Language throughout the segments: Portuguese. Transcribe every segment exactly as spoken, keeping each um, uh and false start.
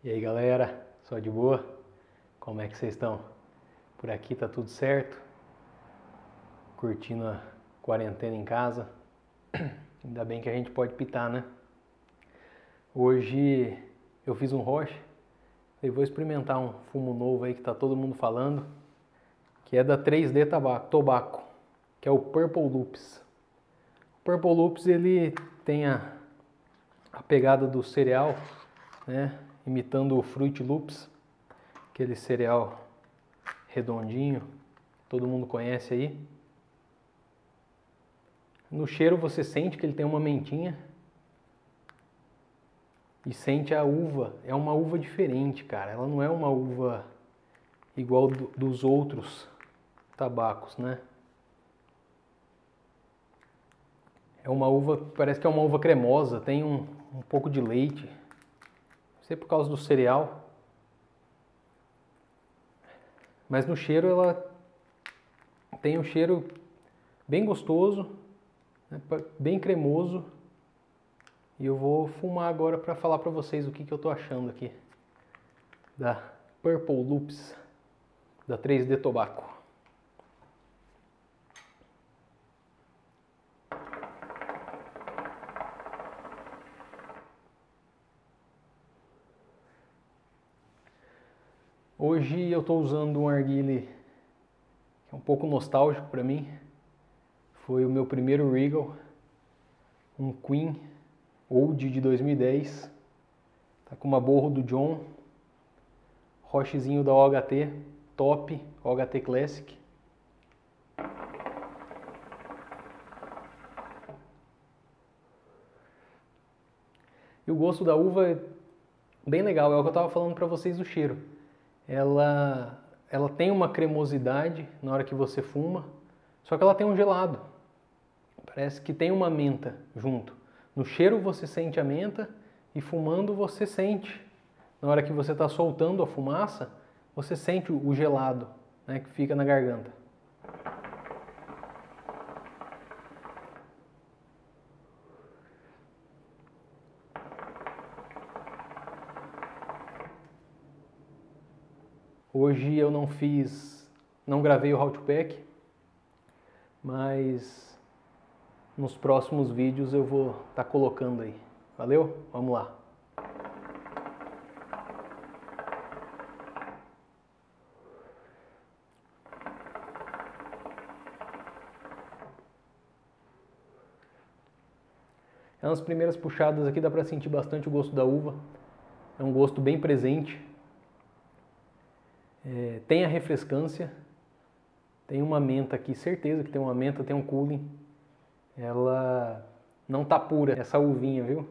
E aí galera, só de boa? Como é que vocês estão? Por aqui tá tudo certo? Curtindo a quarentena em casa? Ainda bem que a gente pode pitar, né? Hoje eu fiz um roche e vou experimentar um fumo novo aí que tá todo mundo falando, que é da três D Tobacco, que é o Purple Loops. O Purple Loops ele tem a, a pegada do cereal, né? Imitando o Fruit Loops, aquele cereal redondinho, todo mundo conhece aí. No cheiro você sente que ele tem uma mentinha e sente a uva, é uma uva diferente, cara. Ela não é uma uva igual do, dos outros tabacos, né? É uma uva, parece que é uma uva cremosa, tem um, um pouco de leite. Não sei por causa do cereal. Mas no cheiro ela tem um cheiro bem gostoso, né, bem cremoso. E eu vou fumar agora para falar para vocês o que, que eu tô achando aqui da Purple Loops, da três D Tobacco. Hoje eu estou usando um narguilé que é um pouco nostálgico para mim. Foi o meu primeiro Regal, um Queen Old de dois mil e dez. Tá com uma borro do John, rochezinho da O H T, top, O H T Classic. E o gosto da uva é bem legal, é o que eu estava falando para vocês do cheiro. Ela, ela tem uma cremosidade na hora que você fuma, só que ela tem um gelado. Parece que tem uma menta junto. No cheiro você sente a menta e fumando você sente. Na hora que você está soltando a fumaça, você sente o gelado, né, que fica na garganta. Hoje eu não fiz, não gravei o How to Pack, mas nos próximos vídeos eu vou estar tá colocando aí. Valeu? Vamos lá. É nas primeiras puxadas aqui dá para sentir bastante o gosto da uva. É um gosto bem presente. É, tem a refrescância, tem uma menta aqui, certeza que tem uma menta, tem um cooling. Ela não tá pura, essa uvinha, viu?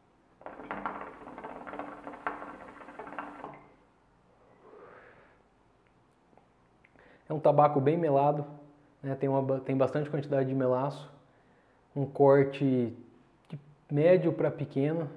É um tabaco bem melado, né? Tem, uma, tem bastante quantidade de melaço, um corte de médio para pequeno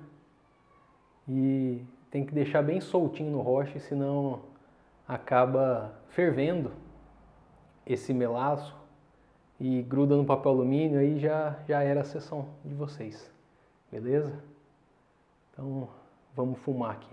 e tem que deixar bem soltinho no roche, senão acaba fervendo esse melaço e gruda no papel alumínio, aí já, já era a sessão de vocês, beleza? Então vamos fumar aqui.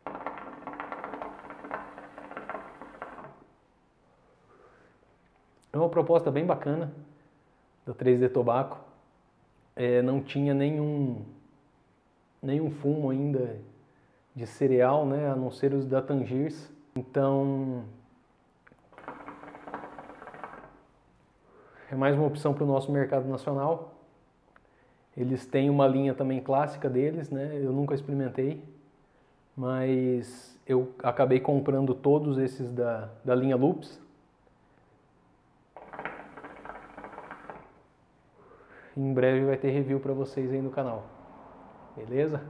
É uma proposta bem bacana da três D Tobacco, é, não tinha nenhum, nenhum fumo ainda de cereal, né, a não ser os da Tangiers. Então, é mais uma opção para o nosso mercado nacional. Eles têm uma linha também clássica deles, né? Eu nunca experimentei, mas eu acabei comprando todos esses da, da linha Loops. Em breve vai ter review para vocês aí no canal, beleza?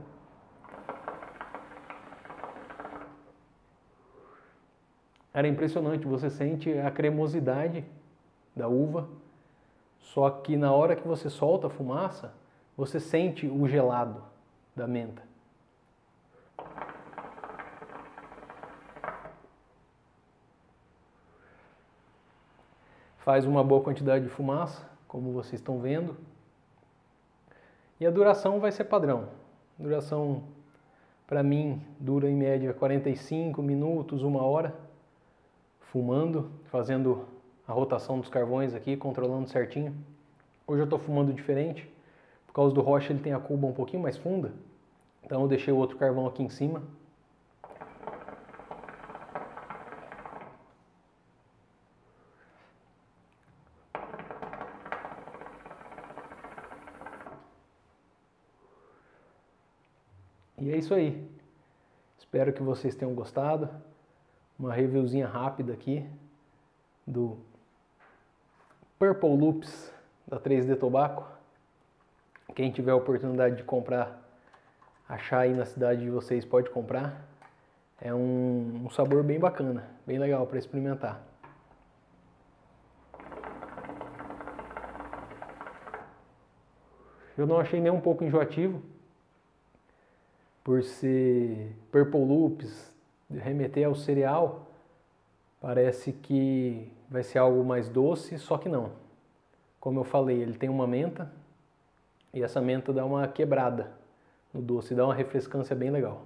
Era impressionante, você sente a cremosidade da uva, só que na hora que você solta a fumaça, você sente o gelado da menta. Faz uma boa quantidade de fumaça, como vocês estão vendo. E a duração vai ser padrão. Duração Para mim, dura em média quarenta e cinco minutos, uma hora, fumando, fazendo a rotação dos carvões aqui, controlando certinho. Hoje eu estou fumando diferente, por causa do rocha ele tem a cuba um pouquinho mais funda, então eu deixei o outro carvão aqui em cima. E é isso aí. Espero que vocês tenham gostado. Uma reviewzinha rápida aqui do Purple Loops da três D Tobacco. Quem tiver a oportunidade de comprar, achar aí na cidade de vocês, pode comprar. É um, um sabor bem bacana, bem legal para experimentar. Eu não achei nem um pouco enjoativo, por ser Purple Loops, remeter ao cereal, parece que vai ser algo mais doce, só que não. Como eu falei, ele tem uma menta, e essa menta dá uma quebrada no doce, dá uma refrescância bem legal.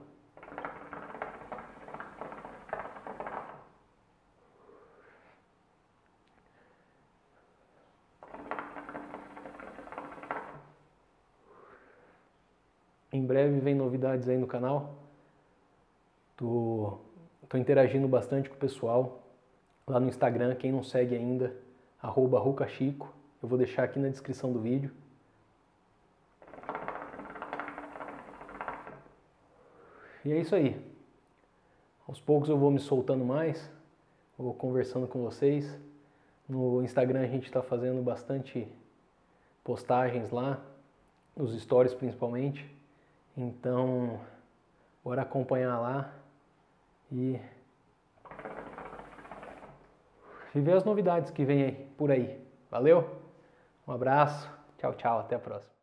Em breve vem novidades aí no canal. Tô, tô interagindo bastante com o pessoal lá no Instagram. Quem não segue ainda, arroba rucachico. Eu vou deixar aqui na descrição do vídeo. E é isso aí. Aos poucos eu vou me soltando mais, vou conversando com vocês. No Instagram a gente está fazendo bastante postagens lá, nos stories principalmente. Então, bora acompanhar lá e ver as novidades que vem aí, por aí. Valeu? Um abraço, tchau, tchau, até a próxima.